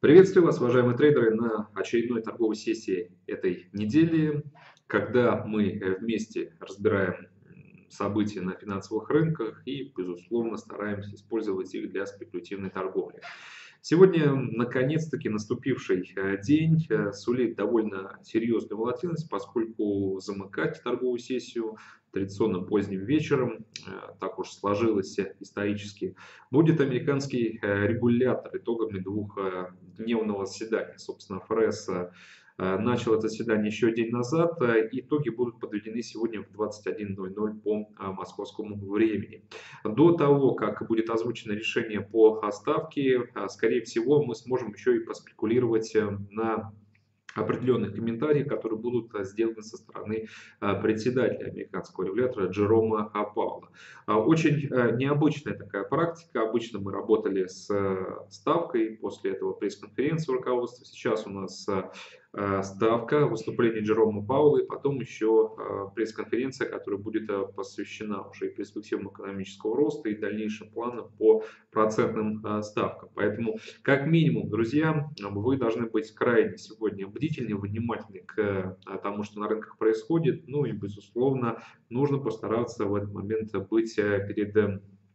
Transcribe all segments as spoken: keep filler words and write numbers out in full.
Приветствую вас, уважаемые трейдеры, на очередной торговой сессии этой недели, когда мы э, вместе разбираем м, события на финансовых рынках и, безусловно, стараемся использовать их для спекулятивной торговли. Сегодня, наконец-таки, наступивший э, день э, сулит довольно серьезную волатильность, поскольку замыкать торговую сессию традиционно поздним вечером, э, так уж сложилось э, исторически, будет американский э, регулятор итогами двухдневного заседания. Собственно, ФРС э, начал это заседание еще день назад, э, и итоги будут подведены сегодня в двадцать один ноль ноль по э, московскому времени. До того, как будет озвучено решение по ставке, а, скорее всего, мы сможем еще и поспекулировать э, на определенных комментариях, которые будут а, сделаны со стороны а, председателя американского регулятора Джерома а, Пауэлла. А, Очень а, необычная такая практика. Обычно мы работали с а, ставкой, после этого пресс-конференции руководства. Сейчас у нас а, а, ставка, выступление Джерома Пауэлла, и потом еще а, пресс-конференция, которая будет а, посвящена уже и перспективам экономического роста, и дальнейшим планам по процентным а, ставкам. Поэтому, как минимум, друзья, вы должны быть крайне сегодня бдительны, внимательны к а, тому, что на рынках происходит. Ну и, безусловно, нужно постараться в этот момент быть а, перед э,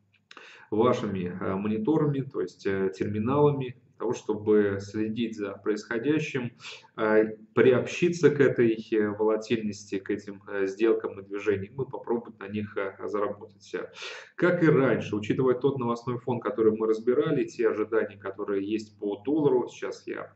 вашими а, мониторами, то есть э, терминалами, для того, чтобы следить за происходящим, а, приобщиться к этой э, волатильности, к этим э, сделкам и движениям, и попробовать на них э, заработать. Как и раньше, учитывая тот новостной фон, который мы разбирали, те ожидания, которые есть по доллару, сейчас я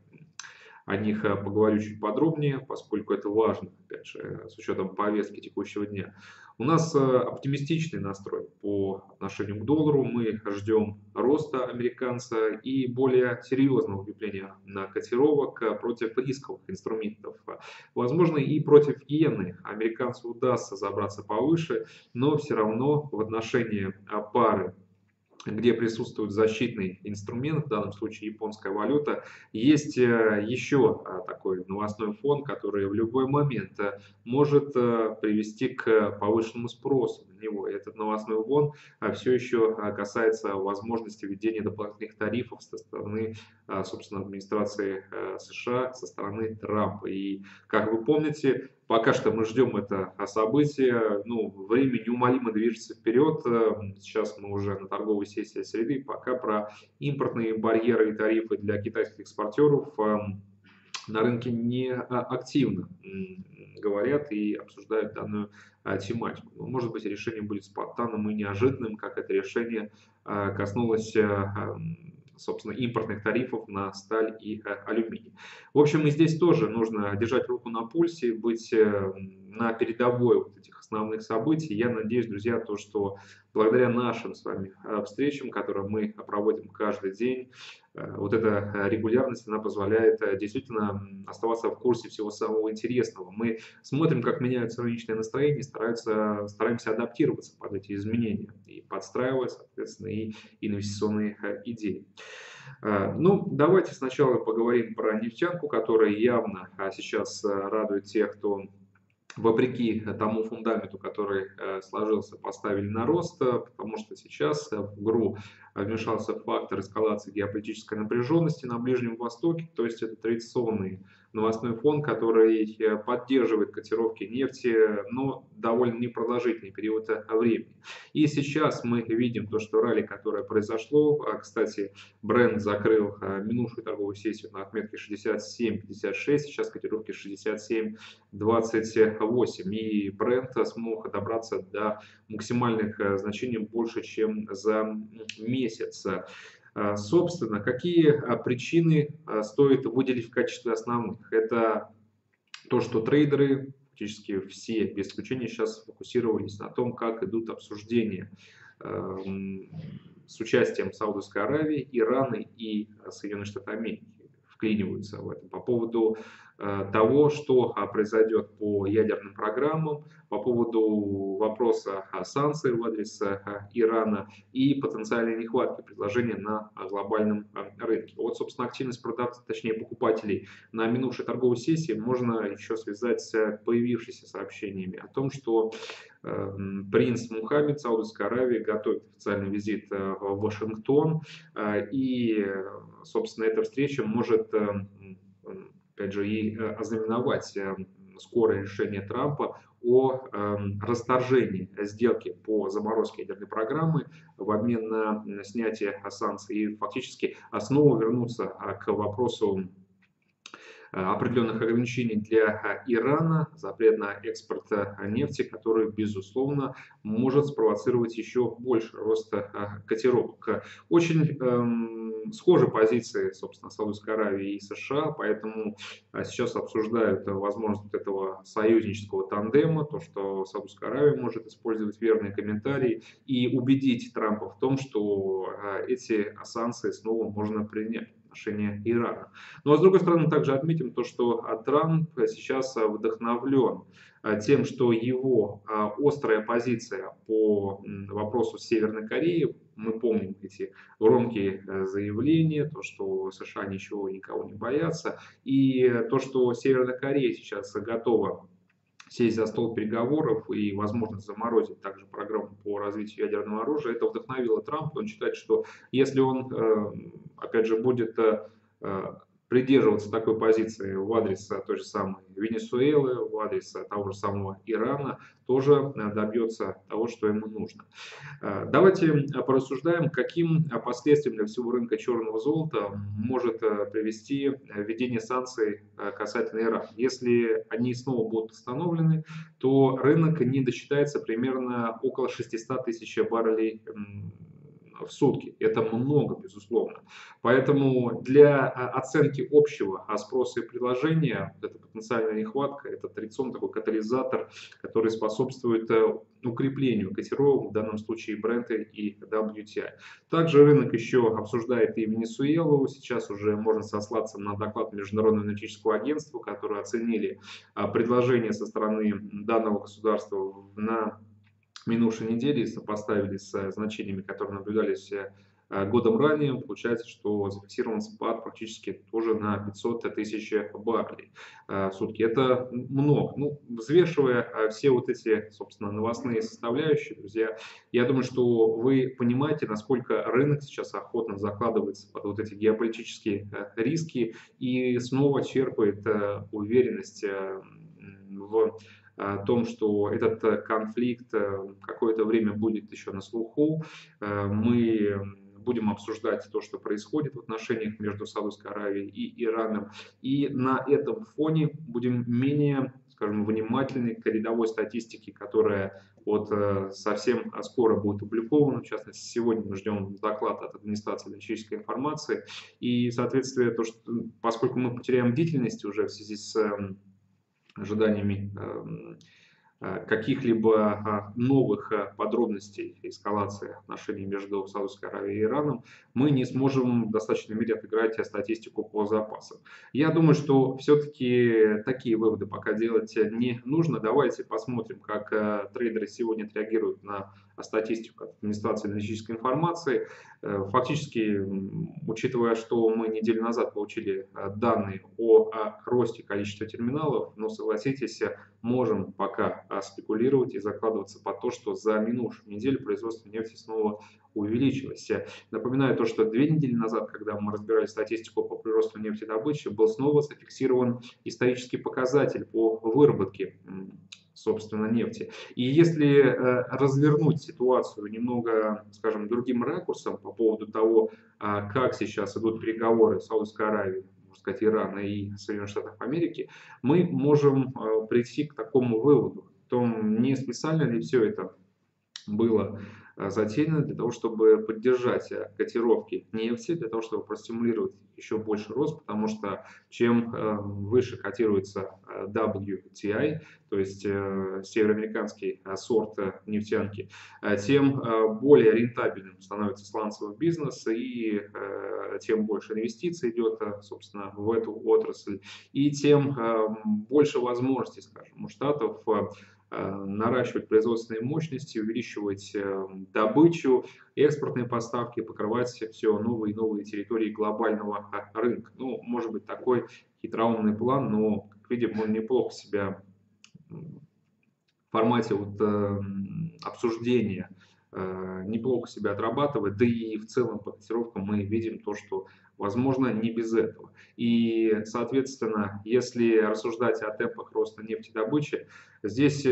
о них э, поговорю чуть подробнее, поскольку это важно, опять же, с учетом повестки текущего дня. У нас э, оптимистичный настрой по отношению к доллару. Мы ждем роста американца и более серьезного укрепления на котировок э, против рисковых инструментов. Возможно, и против иены американцу удастся забраться повыше, но все равно в отношении э, пары, где присутствует защитный инструмент, в данном случае японская валюта, есть э, еще а, такой новостной фон, который в любой момент э, может э, привести к повышенному спросу на него. И этот новостной фон а, все еще а, касается возможности введения дополнительных тарифов со стороны, а, собственно, администрации э, США, со стороны Трампа. И, как вы помните, пока что мы ждем это событие. Ну, время неумолимо движется вперед. Сейчас мы уже на торговой сессии среды. Пока про импортные барьеры и тарифы для китайских экспортеров эм, на рынке не а, активно м, говорят и обсуждают данную а, тематику. Но, может быть, решение будет спонтанным и неожиданным, как это решение а, коснулось а, м, собственно, импортных тарифов на сталь и а, алюминий. В общем, и здесь тоже нужно держать руку на пульсе, быть э, на передовой вот этих основных событий. Я надеюсь, друзья, то, что благодаря нашим с вами э, встречам, которые мы проводим каждый день, э, вот эта э, регулярность, она позволяет э, действительно м, оставаться в курсе всего самого интересного. Мы смотрим, как меняются рыночные настроения, стараются, стараемся адаптироваться под эти изменения и подстраивать, соответственно, и инвестиционные э, идеи. Э, Ну, давайте сначала поговорим про нефтянку, которая явно а, сейчас э, радует тех, кто вопреки тому фундаменту, который э, сложился, поставили на рост, э, потому что сейчас э, в игру э, вмешался фактор эскалации геополитической напряженности на Ближнем Востоке, то есть это традиционный новостной фон, который э, поддерживает котировки нефти, но довольно непродолжительный период э, времени. И сейчас мы видим то, что ралли, которое произошло, а, кстати, Бренд закрыл э, минувшую торговую сессию на отметке шестьдесят семь пятьдесят шесть, сейчас котировки шестьдесят семь двадцать восемь. И бренд смог добраться до максимальных э, значений больше, чем за месяц. Э, Собственно, какие э, причины э, стоит выделить в качестве основных? Это то, что трейдеры, практически все, без исключения, сейчас сфокусировались на том, как идут обсуждения эм, с участием Саудовской Аравии, Ирана и Соединенных Штатов Америки вклиниваются в это. По поводу того, что произойдет по ядерным программам, по поводу вопроса санкций в адрес Ирана и потенциальной нехватки предложения на глобальном рынке. Вот, собственно, активность продавцов, точнее покупателей на минувшей торговой сессии можно еще связать с появившимися сообщениями о том, что принц Мухаммед Саудовской Аравии готовит официальный визит в Вашингтон, и, собственно, эта встреча может, опять же, и ознаменовать скорое решение Трампа о расторжении сделки по заморозке ядерной программы в обмен на снятие санкций и фактически снова вернуться к вопросу определенных ограничений для Ирана, запрет на экспорт нефти, который, безусловно, может спровоцировать еще больше роста котировок. Очень эм, схожи позиции, собственно, Саудовской Аравии и США, поэтому сейчас обсуждают возможность этого союзнического тандема, то, что Саудовская Аравия может использовать верные комментарии и убедить Трампа в том, что эти санкции снова можно принять в отношении Ирана. Ну а с другой стороны, также отметим то, что Трамп сейчас вдохновлен тем, что его острая позиция по вопросу Северной Кореи, мы помним эти громкие заявления, то, что США ничего никого не боятся, и то, что Северная Корея сейчас готова сесть за стол переговоров и, возможно, заморозить также программу по развитию ядерного оружия, это вдохновило Трампа. Он считает, что если он, опять же, будет придерживаться такой позиции в адрес той же самой Венесуэлы, в адрес того же самого Ирана, тоже добьется того, что ему нужно. Давайте порассуждаем, каким последствиям для всего рынка черного золота может привести введение санкций касательно Ирана. Если они снова будут установлены, то рынок не досчитается примерно около шестисот тысяч баррелей в сутки. Это много, безусловно. Поэтому для оценки общего спроса и предложения, это потенциальная нехватка, это традиционный такой катализатор, который способствует укреплению котировок, в данном случае Брента и дабл ю ти ай. Также рынок еще обсуждает и Венесуэлу. Сейчас уже можно сослаться на доклад Международного энергетического агентства, которые оценили предложение со стороны данного государства на минувшей неделе и сопоставили с значениями, которые наблюдались годом ранее, получается, что зафиксирован спад практически тоже на пятьсот тысяч баррелей в сутки. Это много. Ну, взвешивая все вот эти, собственно, новостные составляющие, друзья, я думаю, что вы понимаете, насколько рынок сейчас охотно закладывается под вот эти геополитические риски и снова черпает уверенность в о том, что этот конфликт какое-то время будет еще на слуху. Мы будем обсуждать то, что происходит в отношениях между Саудовской Аравией и Ираном. И на этом фоне будем менее, скажем, внимательны к рядовой статистике, которая вот совсем скоро будет опубликована. В частности, сегодня мы ждем доклад от администрации энергетической информации. И, соответственно, то, что, поскольку мы потеряем бдительность уже в связи с ожиданиями каких-либо новых подробностей эскалации отношений между Саудовской Аравией и Ираном, мы не сможем в достаточной мере отыграть статистику по запасам. Я думаю, что все-таки такие выводы пока делать не нужно. Давайте посмотрим, как трейдеры сегодня отреагируют на статистику от администрации энергетической информации. Фактически, учитывая, что мы неделю назад получили данные о росте количества терминалов, но, согласитесь, можем пока спекулировать и закладываться под то, что за минувшую неделю производство нефти снова увеличилось. Напоминаю то, что две недели назад, когда мы разбирали статистику по приросту нефтедобычи, был снова зафиксирован исторический показатель по выработке, собственно, нефти. И если э, развернуть ситуацию немного, скажем, другим ракурсом по поводу того, э, как сейчас идут переговоры Саудовской Аравии, можно сказать, Ирана и Соединенных Штатов Америки, мы можем э, прийти к такому выводу, о том, не специально ли все это было затеяны для того, чтобы поддержать котировки нефти, для того, чтобы простимулировать еще больше рост, потому что чем выше котируется дабл ю ти ай, то есть североамериканский сорт нефтянки, тем более рентабельным становится сланцевый бизнес, и тем больше инвестиций идет, собственно, в эту отрасль, и тем больше возможностей, скажем, у Штатов наращивать производственные мощности, увеличивать добычу, экспортные поставки, покрывать все новые и новые территории глобального рынка. Ну, может быть, такой хитроумный план, но, как видим, он неплохо себя в формате вот, обсуждения неплохо себя отрабатывает, да и в целом по котировкам мы видим то, что возможно не без этого. И, соответственно, если рассуждать о темпах роста нефтедобычи, здесь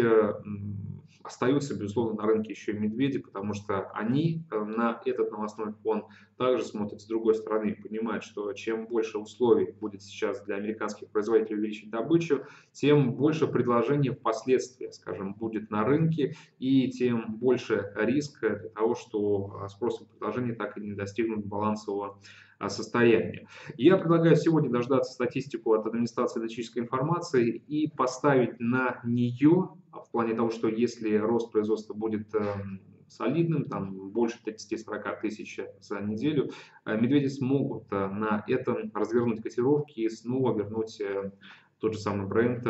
остаются, безусловно, на рынке еще и медведи, потому что они на этот новостной фон также смотрят с другой стороны и понимают, что чем больше условий будет сейчас для американских производителей увеличить добычу, тем больше предложений впоследствии, скажем, будет на рынке, и тем больше риск для того, что спрос и предложение так и не достигнут балансового состояния. Я предлагаю сегодня дождаться статистику от администрации аналитической информации и поставить на нее, в плане того, что если рост производства будет солидным, там больше тридцати-сорока тысяч за неделю, медведи смогут на этом развернуть котировки и снова вернуть тот же самый бренд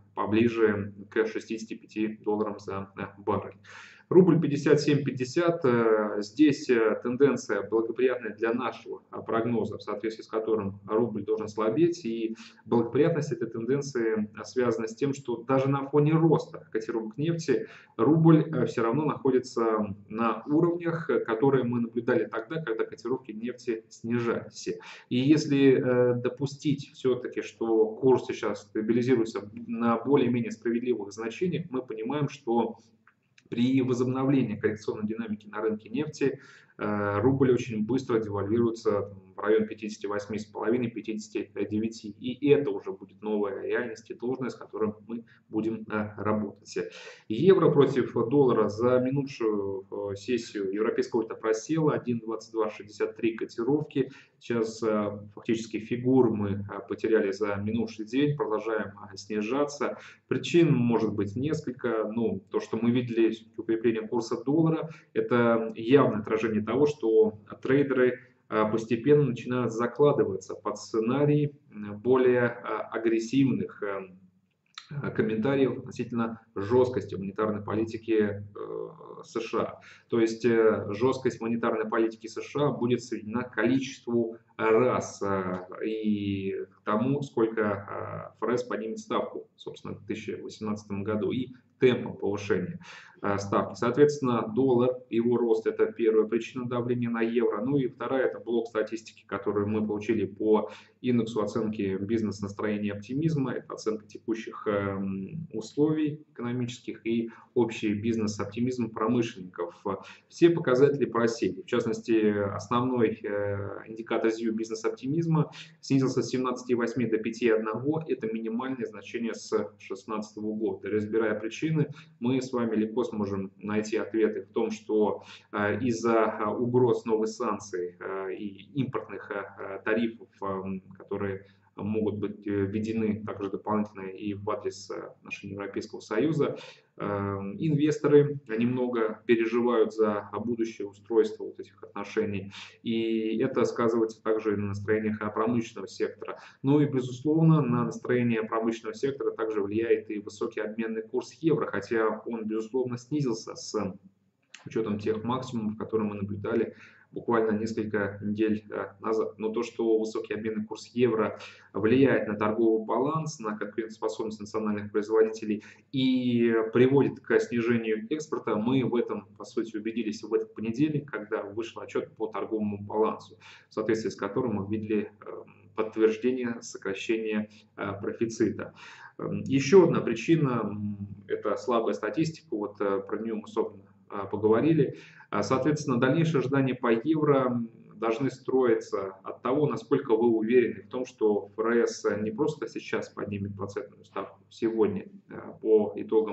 поближе к шестидесяти пяти долларам за баррель. Рубль пятьдесят семь пятьдесят. Здесь тенденция благоприятная для нашего прогноза, в соответствии с которым рубль должен слабеть. И благоприятность этой тенденции связана с тем, что даже на фоне роста котировок нефти рубль все равно находится на уровнях, которые мы наблюдали тогда, когда котировки нефти снижались. И если допустить все-таки, что курс сейчас стабилизируется на более-менее справедливых значениях, мы понимаем, что при возобновлении коррекционной динамики на рынке нефти рубль очень быстро девальвируется в район пятидесяти восьми с половиной — пятидесяти девяти. И это уже будет новая реальность и должность, с которой мы будем работать. Евро против доллара за минувшую сессию европейского валюта просела один двадцать два шестьдесят три котировки. Сейчас фактически фигуру мы потеряли за минувший день, продолжаем снижаться. Причин может быть несколько. Ну, то, что мы видели укрепление курса доллара, это явное отражение того, что трейдеры постепенно начинают закладываться под сценарий более агрессивных комментариев относительно жесткости монетарной политики США. То есть жесткость монетарной политики США будет сведена к количеству раз и к тому, сколько ФРС поднимет ставку, собственно, в две тысячи восемнадцатом году, и темпом повышения ставки. Соответственно, доллар, его рост — это первая причина давления на евро. Ну и вторая — это блок статистики, который мы получили по индексу оценки бизнес-настроения и оптимизма. Это оценка текущих условий экономических и общий бизнес-оптимизм промышленников. Все показатели просели. В частности, основной индикатор зью бизнес-оптимизма снизился с семнадцати целых восьми десятых до пяти целых одной десятой. Это минимальное значение с две тысячи шестнадцатого года. Разбирая причины, мы с вами легко сможем найти ответы в том, что из-за угроз новых санкций и импортных тарифов, которые могут быть введены также дополнительно и в адрес нашего Европейского Союза, инвесторы немного переживают за будущее устройство вот этих отношений, и это сказывается также и на настроениях промышленного сектора. Ну и, безусловно, на настроение промышленного сектора также влияет и высокий обменный курс евро, хотя он, безусловно, снизился с учетом тех максимумов, которые мы наблюдали буквально несколько недель назад. Но то, что высокий обменный курс евро влияет на торговый баланс, на конкурентоспособность национальных производителей и приводит к снижению экспорта, мы в этом, по сути, убедились в этот понедельник, когда вышел отчет по торговому балансу, в соответствии с которым мы видели подтверждение сокращения профицита. Еще одна причина – это слабая статистика, вот про нее мы особенно поговорили. Соответственно, дальнейшие ожидания по евро должны строиться от того, насколько вы уверены в том, что ФРС не просто сейчас поднимет процентную ставку сегодня по итогам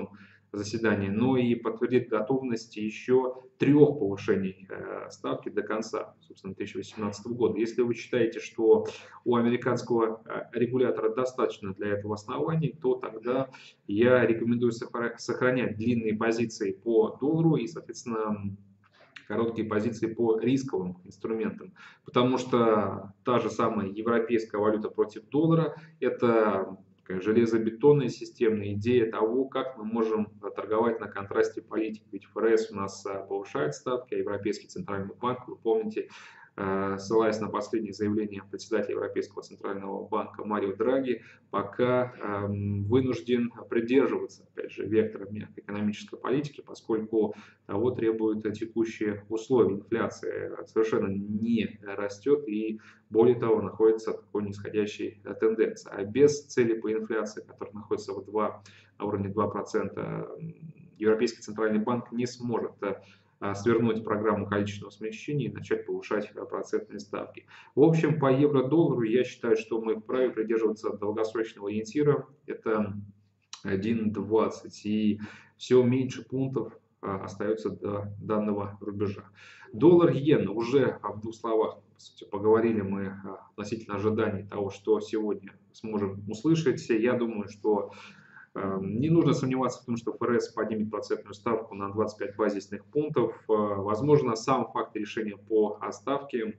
заседании, но и подтвердит готовность еще трех повышений ставки до конца, собственно, две тысячи восемнадцатого года. Если вы считаете, что у американского регулятора достаточно для этого оснований, то тогда я рекомендую сохранять длинные позиции по доллару и, соответственно, короткие позиции по рисковым инструментам, потому что та же самая европейская валюта против доллара – это железобетонная системная идея того, как мы можем торговать на контрасте политики. Ведь ФРС у нас повышает ставки, а Европейский центральный банк, вы помните, ссылаясь на последнее заявление председателя Европейского центрального банка Марио Драги, пока вынужден придерживаться, опять же, вектора экономической политики, поскольку того требуют текущие условия. Инфляция совершенно не растет и, более того, находится в такой нисходящей тенденции. А без цели по инфляции, которая находится в два, на уровне два процента, Европейский центральный банк не сможет свернуть программу количественного смягчения и начать повышать процентные ставки. В общем, по евро-доллару я считаю, что мы вправе придерживаться долгосрочного ориентира. Это один двадцать, и все меньше пунктов остается до данного рубежа. Доллар-иена, уже в двух словах, по сути, поговорили мы относительно ожиданий того, что сегодня сможем услышать. Я думаю, что не нужно сомневаться в том, что ФРС поднимет процентную ставку на двадцать пять базисных пунктов. Возможно, сам факт решения по ставке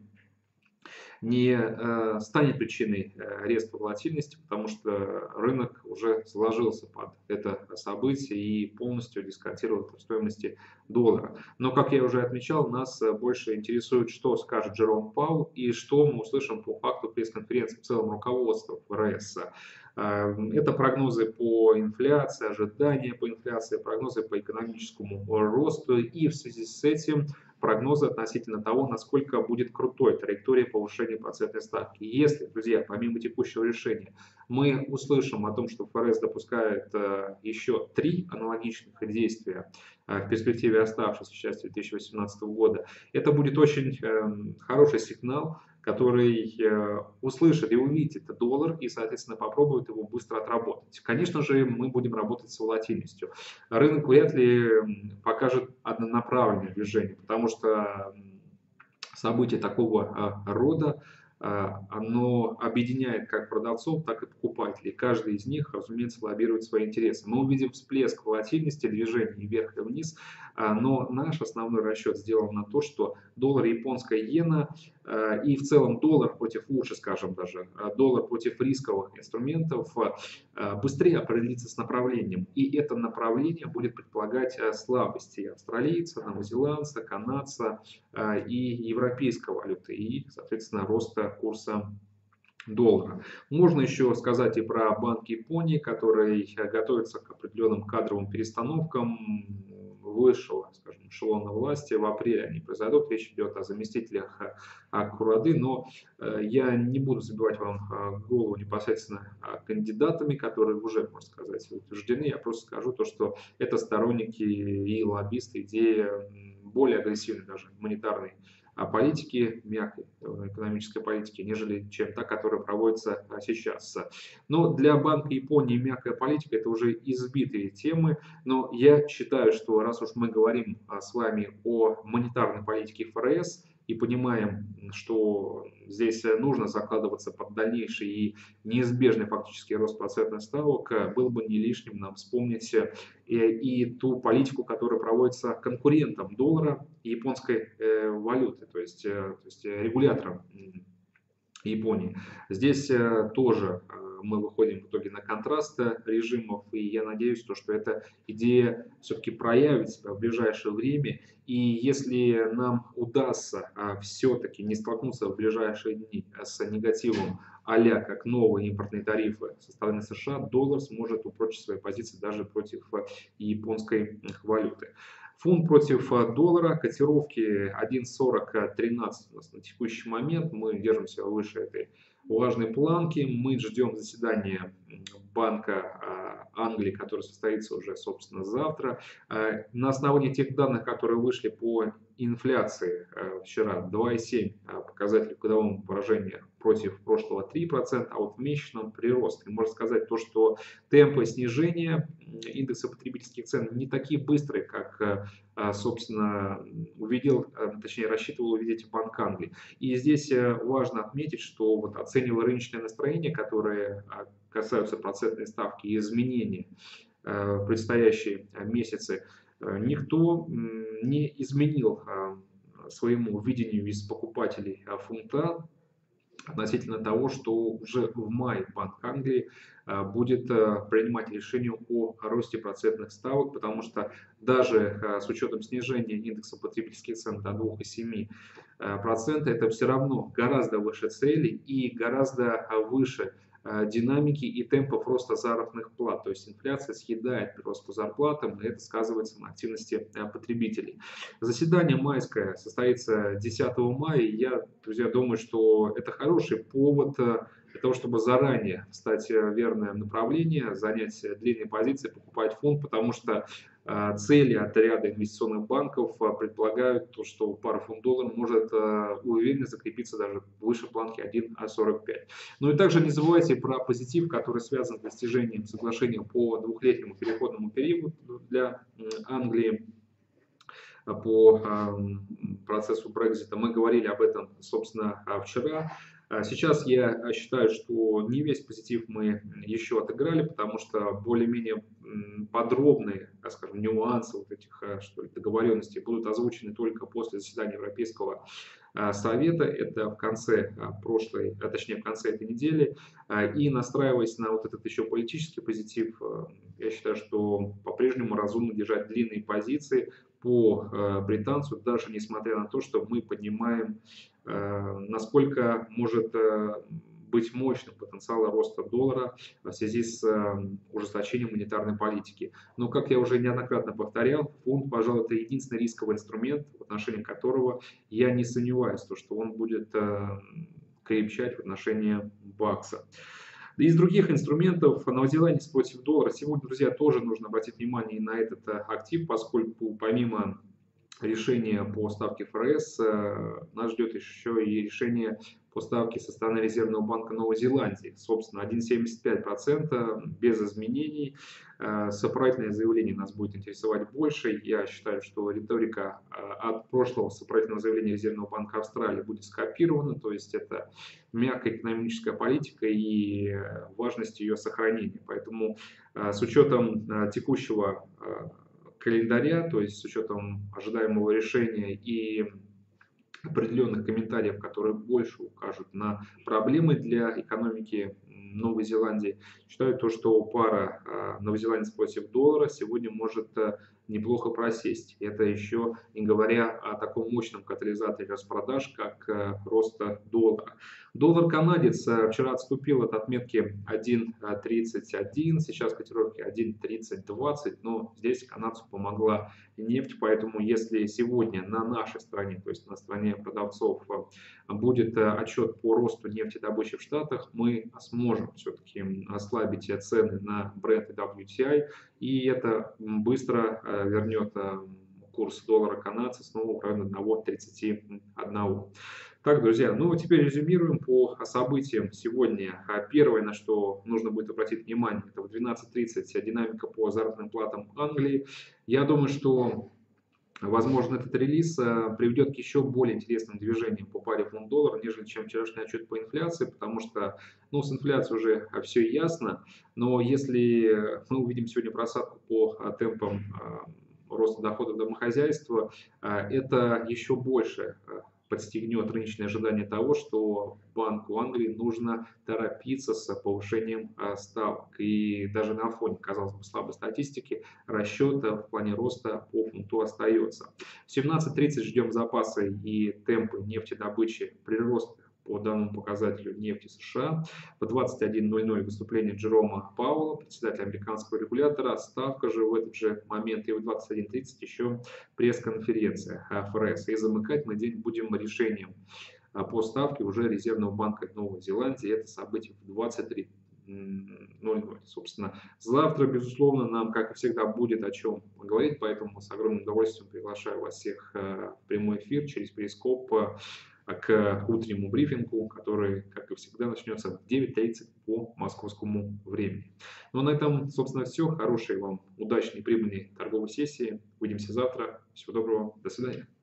не станет причиной резкой волатильности, потому что рынок уже сложился под это событие и полностью дисконтирует в стоимости доллара. Но, как я уже отмечал, нас больше интересует, что скажет Джером Паул и что мы услышим по факту пресс-конференции в целом руководства ФРС. Это прогнозы по инфляции, ожидания по инфляции, прогнозы по экономическому росту и в связи с этим прогнозы относительно того, насколько будет крутой траектория повышения процентной ставки. Если, друзья, помимо текущего решения, мы услышим о том, что ФРС допускает еще три аналогичных действия в перспективе оставшейся части две тысячи восемнадцатого года, это будет очень хороший сигнал, который услышит и увидит доллар и, соответственно, попробует его быстро отработать. Конечно же, мы будем работать с волатильностью. Рынок вряд ли покажет однонаправленное движение, потому что событие такого рода, оно объединяет как продавцов, так и покупателей. Каждый из них, разумеется, лоббирует свои интересы. Мы увидим всплеск волатильности, движение вверх и вниз, но наш основной расчет сделан на то, что доллар, японская иена и в целом доллар против, лучше скажем даже, доллар против рисковых инструментов быстрее определится с направлением. И это направление будет предполагать слабости австралийца, новозеландца, канадца и европейской валюты, и, соответственно, роста курса доллара. Можно еще сказать и про Банк Японии, который готовится к определенным кадровым перестановкам высшего, скажем, эшелона власти. В апреле они произойдут. Речь идет о заместителях Курады, но я не буду забивать вам голову непосредственно кандидатами, которые уже, можно сказать, утверждены. Я просто скажу то, что это сторонники и лоббисты идеи более агрессивной даже монетарной политики, мягкой экономической политики, нежели чем та, которая проводится сейчас. Но для Банка Японии мягкая политика — это уже избитые темы, но я считаю, что раз уж мы говорим с вами о монетарной политике ФРС и понимаем, что здесь нужно закладываться под дальнейший и неизбежный фактический рост процентных ставок, было бы не лишним нам вспомнить и, и ту политику, которая проводится конкурентом доллара и японской э, валюты, то есть, э, то есть регулятором Японии. Здесь э, тоже э, мы выходим в итоге на контраст режимов, и я надеюсь, то, что эта идея все-таки проявит себя в ближайшее время. И если нам удастся а, все-таки не столкнуться в ближайшие дни с негативом а-ля как новые импортные тарифы со стороны США, доллар сможет упрочить свои позиции даже против японской валюты. Фунт против доллара, котировки один сорок тринадцать у нас на текущий момент, мы держимся выше этой важной планки, мы ждем заседания Банка Англии, которое состоится уже, собственно, завтра. На основании тех данных, которые вышли по инфляции вчера, два и семь показатель годового поражения против прошлого три процента, а вот в месячном прирост. И можно сказать то, что темпы снижения индекса потребительских цен не такие быстрые, как, собственно, увидел, точнее рассчитывал увидеть Банк Англии. И здесь важно отметить, что вот оценивая рыночное настроение, которое касаются процентной ставки и изменений в предстоящие месяцы, никто не изменил своему видению из покупателей фунта относительно того, что уже в мае Банк Англии будет принимать решение о росте процентных ставок, потому что даже с учетом снижения индекса потребительских цен до двух целых семи десятых процента это все равно гораздо выше цели и гораздо выше динамики и темпов роста заработных плат. То есть инфляция съедает прирост по зарплатам, и это сказывается на активности потребителей. Заседание майское состоится десятого мая, и я, друзья, думаю, что это хороший повод для того, чтобы заранее встать в верное направление, занять длинные позиции, покупать фонд, потому что цели от ряда инвестиционных банков предполагают то, что пара фунт-доллар может уверенно закрепиться даже выше планки один целых сорок пять сотых. Ну и также не забывайте про позитив, который связан с достижением соглашения по двухлетнему переходному периоду для Англии по процессу Брексита. Мы говорили об этом, собственно, вчера. Сейчас я считаю, что не весь позитив мы еще отыграли, потому что более-менее подробные, так скажем, нюансы вот этих что ли, договоренностей будут озвучены только после заседания Европейского совета. Это в конце прошлой, а точнее в конце этой недели. И настраиваясь на вот этот еще политический позитив, я считаю, что по-прежнему разумно держать длинные позиции по британцу, даже несмотря на то, что мы понимаем, насколько может быть мощным потенциал роста доллара в связи с ужесточением монетарной политики. Но, как я уже неоднократно повторял, фунт, пожалуй, это единственный рисковый инструмент, в отношении которого я не сомневаюсь, что он будет крепчать в отношении бакса. Из других инструментов новозеландец против доллара. Сегодня, друзья, тоже нужно обратить внимание на этот актив, поскольку помимо решения по ставке ФРС нас ждет еще и решение по ставке со стороны Резервного банка Новой Зеландии. Собственно, один целых семьдесят пять сотых процента без изменений. Сопроводительное заявление нас будет интересовать больше. Я считаю, что риторика от прошлого сопроводительного заявления Резервного банка Австралии будет скопирована. То есть это мягкая экономическая политика и важность ее сохранения. Поэтому с учетом текущего календаря, то есть с учетом ожидаемого решения и определенных комментариев, которые больше укажут на проблемы для экономики Новой Зеландии, считаю то, что пара новозеландец против доллара сегодня может неплохо просесть. Это еще не говоря о таком мощном катализаторе распродаж, как роста доллара. Доллар-канадец вчера отступил от отметки один целых тридцать один, сейчас котировки один целых тридцать двадцать, но здесь канадцу помогла нефть, поэтому если сегодня на нашей стране, то есть на стороне продавцов, будет отчет по росту нефтедобычи в Штатах, мы сможем все-таки ослабить цены на Brent и дабл ю ти ай, и это быстро вернет курс доллара канадца снова в район один целых тридцать один. Так, друзья, ну теперь резюмируем по событиям сегодня. Первое, на что нужно будет обратить внимание, это в двенадцать тридцать динамика по заработным платам Англии. Я думаю, что возможно этот релиз приведет к еще более интересным движениям по паре фунт-доллар, нежели чем вчерашний отчет по инфляции, потому что ну, с инфляцией уже все ясно, но если мы увидим сегодня просадку по темпам роста доходов домохозяйства, это еще больше подстегнет рыночные ожидания того, что Банку Англии нужно торопиться с повышением ставок. И даже на фоне, казалось бы, слабой статистики, расчет в плане роста по фунту остается. В семнадцать тридцать ждем запасы и темпы нефтедобычи, прирост по данному показателю нефти США. В двадцать один ноль ноль выступление Джерома Пауэлла, председателя американского регулятора. Ставка же в этот же момент, и в двадцать один тридцать еще пресс-конференция ФРС. И замыкать мы день будем решением по ставке уже Резервного банка Новой Зеландии. Это событие в двадцать три ноль ноль. Собственно, завтра, безусловно, нам, как и всегда, будет о чем поговорить, поэтому с огромным удовольствием приглашаю вас всех в прямой эфир через Перископ к утреннему брифингу, который, как и всегда, начнется в девять тридцать по московскому времени. Ну а на этом, собственно, все. Хорошей вам, удачной, прибыльной торговой сессии. Увидимся завтра. Всего доброго. До свидания.